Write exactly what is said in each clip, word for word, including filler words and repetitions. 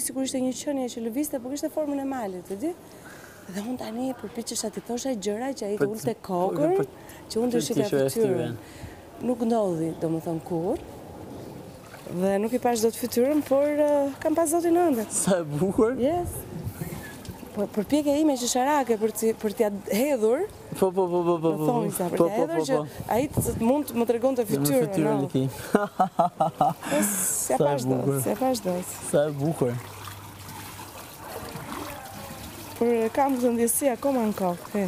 Sigurisht e një qenie që lëvizte, por kishte formën e malit, e di? Dhe unë tani përpiqesha t'i thosha gjëra që ai të ulte kokën, që unë të shikja fytyrën. Nuk ndodhi, domethënë kur. Dhe nuk i pash dot fytyrën, por uh, kam pas zotin ëndër. Sa e bukur? Yes. Por përpjekja ime që sharake për t'i për t'ia hedhur. Po po po po po. Po thoni sa për t'ia hedhur që ai mund të më tregonte fytyrën. Fytyrën e tij. Sa pash dot, sa pash dot. Sa e bukur. Por kam këtë ndjesi akoma në kokë.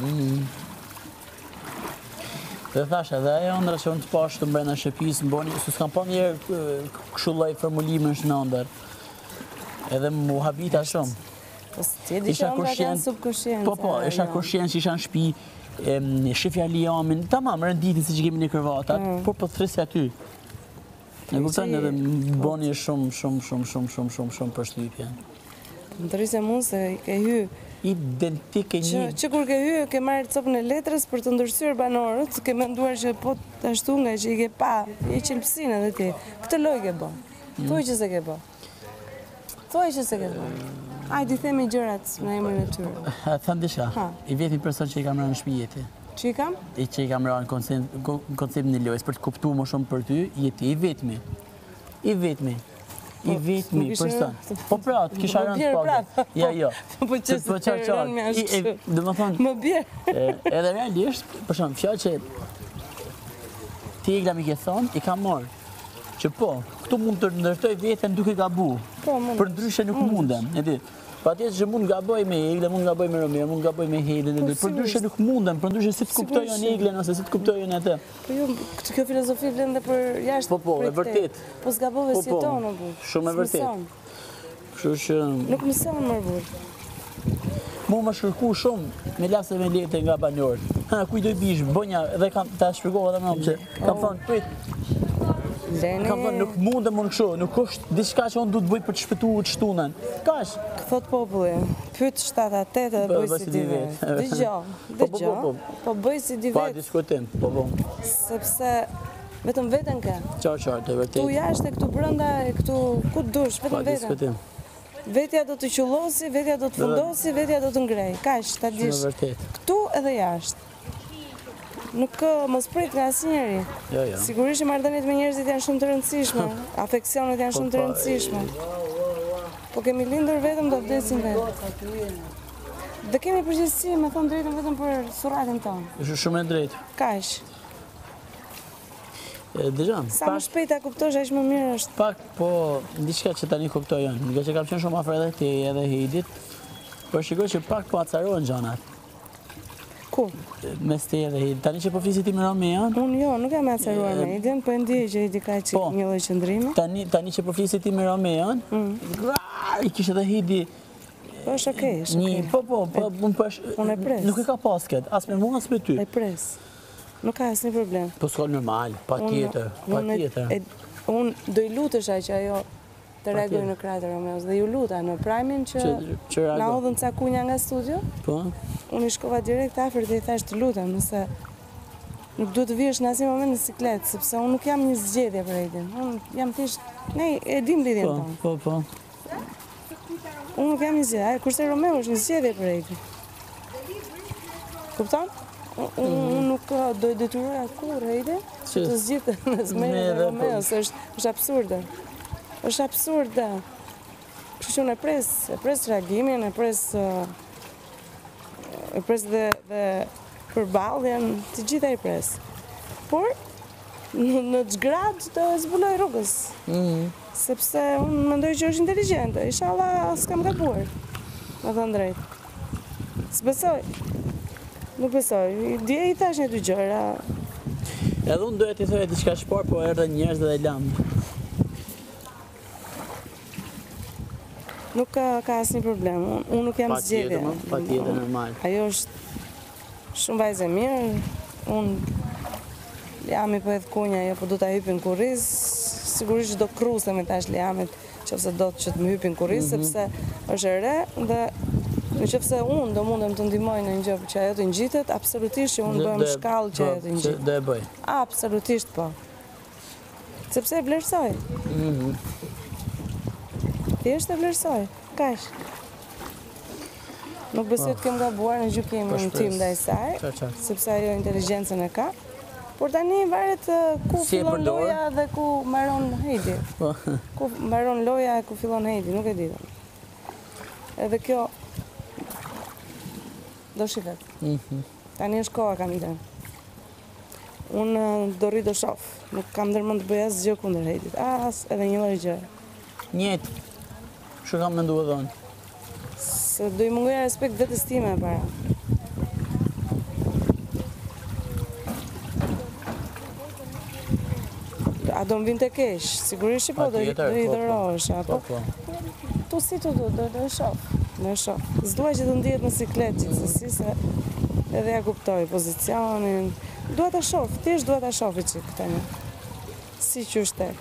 Dhe thash edhe ajo ëndra që unë të pash të mbrenda shtëpisë, mboni, se s'kam pa njerë kështu lloj formulimesh në ëndër. Edhe mu habita shumë. Isha kushient. Po, po, isha kushient që isha në shtëpi, shifja liamin, tamam, rënditin si që kemi në kërvatat, por po thresja aty. Në kupton edhe mboni shumë, shumë, shumë, shumë, shumë, shumë, shumë përshtypje. Më të rrisë mund se ke hy identike një... Që kur ke hy, ke marrë copën e letrës për të ndërsyr banorët, ke menduar që po të ashtu nga që i ke pa, i qelpsin edhe ti. Këtë loj ke bo. Thuaj që se ke bo. Thuaj që se ke bo. Ajde, themi gjërat në emrin e tyre. Thëmë disha, i vetëmi person që i kam rënë në shtëpi jeti. Që i kam? I që i kam rënë në koncept në lojës, për të kuptu më shumë për ty, jeti i vetëmi. I vetëmi. I vetëmi person. Po pra, të kisha rënë të pake. Ja, jo. Po që se të rënë me ashtu. Dhe më thonë... Më bjerë. Edhe realisht, për shumë, fjallë që ti Igla mi ke thonë, i ka morë. Që po, këtu mund të ndërtoj vetën duke gabu. Për ndryshe nuk mundem. Pa tjetë që mund gaboj me Igla, mund gaboj me Romeo, mund gaboj me Hedin, për ndryshe nuk mundem, për ndryshe si të kuptojnë Igla, nëse si të kuptojnë atë. Po jo, kjo filozofi vlen dhe për jashtë. Po, po, e vërtet. Po s'gabove si tonë, bu. Shumë e vërtet. Kështu që... Nuk mëson më burr. Mu më shkërku shumë me lasë me lete nga banorët. Ha, kuj do i bishë, bënja, edhe kam ta shpjegova edhe më që kam thonë, prit. Kam thonë, nuk mundem më në kështu, nuk është diçka që unë du të bëj për të shpëtu të shtunën. Kash? Këthot populli, pyt shtata tetë dhe bëj si di vetë. Dëgjo, dëgjo, po bëj si di vetë. Pa diskutim, po po. Sepse vetëm vetën ka. Qarë, qarë, të vërtet. Tu jashtë e këtu brënda, e këtu ku të dush, vetëm vetën. Pa diskutim. Vetja do të qullosi, vetja do të fundosi, vetja do të ngrej. Kash, ta dish. Këtu edhe jashtë. Nuk mos prit nga asnjëri. Jo, jo. Sigurisht që marrëdhëniet me njerëzit janë shumë të rëndësishme, afeksionet janë shumë të rëndësishme. Po kemi lindur vetëm do vdesim vetë. Dhe kemi përgjegjësi, me thonë drejtën vetëm për suratin tonë. Është shumë e drejtë. Kaq. Dëgjon. Sa më shpejt ta kuptosh aq më mirë është. Pak, po diçka që tani kuptoj unë, nga që kam qenë shumë afër edhe ti edhe Hedit, por shikoj që pak po acarohen gjanat. Ku? Mes te edhe Hedit. Tani që po flisit ti me Romeon? Unë jo, nuk jam acaruar me Hedin, po e ndjej që Hedi ka që një lloj qëndrimi. Tani që po flisit ti me Romeon, i kishte edhe Hedi... Po është okej, është okej. Po, po, po, unë e pres. Nuk e ka pas këtë, as me mua, as me ty. E pres. Nuk ka asnjë problem. Po s'ka normal, pa tjetër, pa tjetër. Unë do i lutesha që ajo të reagoj në krahët e Romeos dhe ju luta në Prime-in që na hodhën ca kunja nga studio. Po. Unë i shkova direkt afër dhe i thash të lutem, nëse nuk duhet të vihesh në asnjë moment në siklet, sepse unë nuk jam një zgjedhje për Hedin. Unë jam thjesht, ne e dim lidhjen tonë. Po, po, po. Unë nuk jam një zgjedhje, kurse Romeo është një zgjedhje për Hedin. Kupton? Unë nuk do i detyroja kur Hedin që të zgjidhte mes meje dhe Romeos, është absurde. Është absurde. Kështu që unë e pres, e pres reagimin, e pres e pres dhe përballjen, të gjitha i pres. Por në çgrad të zbuloj rrugës. Sepse unë mendoj që është inteligjente, inshallah s'kam gabuar. Me thënë drejt. S'besoj. Nuk besoj. Dje i thash një dy gjëra. Edhe unë doja t'i thoja diçka shpar, po erdhën njerëz dhe e lam. Nuk ka asnjë problem. Unë nuk jam zgjedhje. Pa tjetër, normal. Ajo është shumë vajzë e mirë. Unë Liami po edhe kunja, jo po du ta hypin kurriz. Sigurisht do krusemi tash Liamit, nëse do të që të më hypin kurriz, sepse është e re dhe nëse unë do mundem të ndihmoj në një gjë që ajo të ngjitet, absolutisht që unë bëhem shkallë që ajo të ngjitet. Do e bëj. Absolutisht po. Sepse e vlerësoj. thjesht e vlerësoj. Kaq. Nuk besoj të kem gabuar në gjykimin tim ndaj saj, Qa, qa. sepse ajo inteligjencën e ka. Por tani varet ku Si e fillon përdor? loja dhe ku mbaron Heidi. Po. Ku mbaron loja e ku fillon Heidi, nuk e di. Edhe kjo do shifet. Mhm. Tani është koha kam ide. Unë do rri do shof. Nuk kam ndërmend të bëj asgjë kundër Heidit. As edhe një lloj gjë. Njëtë. Që kam menduar dhënë. Se do i mungoja respekt vetes time e para. A do më vinte keq? Sigurisht që po, do i Patjetër, do i po, po. dhërohesh, apo? Po, po. Tu si tu do, do, do e shoh. Do e shoh. S'dua që të ndihet në siklet gjithsesi se edhe ja kuptoj pozicionin. Dua ta shoh, thjesht dua ta shoh çik tani. Si qysh tek.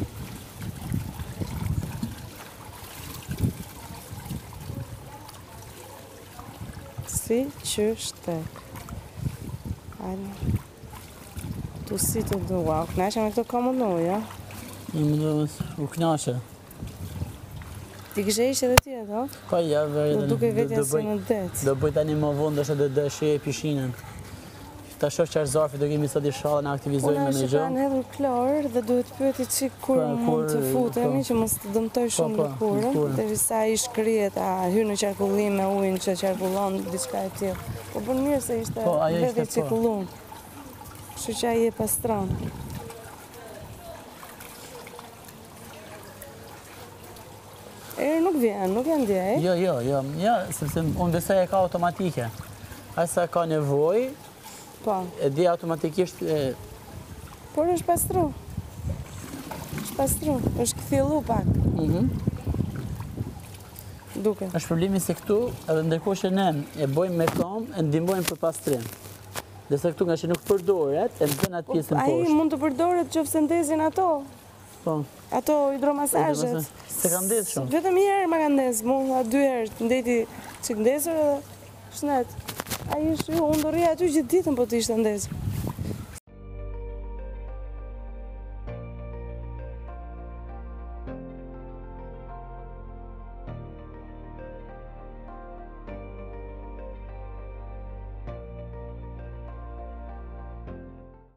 Si qysh tek. Hajde. Tu si të du, wow, knaqe me këto komodo, ja? Një më do u knaqe. Ti kishe ishte edhe ti ato? Pa ja, veri Do duke vetja si në det. Do bëj tani më vonë dhe dhe shi e pishinën. Ta shoh që është zarfi, do kemi sot i shalla në aktivizojme Una në që gjë. kanë hedhur klor dhe duhet pyeti çik kur Pa, mund të kur, futemi po. që mos të dëmtoj shumë po, lëkurën, lëkurën. derisa i shkrihet a hyn në qarkullim me ujin që qarkullon diçka e tillë. Po bën mirë se ishte Po, ajo vetë ishte, po. qarkullum. Kështu që ai e pastron. Erë nuk vjen, nuk e ndjej. Jo, jo, jo, jo, sepse unë besoj e ka automatike. Ai sa ka nevojë, Po, e di automatikisht e, por është pastru. Është pastru, është kthjellu pak, mhm. duke. Është problemi se këtu, edhe ndërkohë që ne e bëjmë me këmbë, e ndihmojmë për pastrim. Dhe se këtu nga që nuk përdoret, e nxën atë pjesën Ai poshtë. mund të përdoret qofse ndezin ato. Po. Ato hidromasazhet. Se ka ndezë shumë. Vetëm një herë ma ka ndezë, mua dy herë ndeti çik ndezur edhe shnet. Ai është, unë do rri aty gjithë ditën po të ishte ndezur.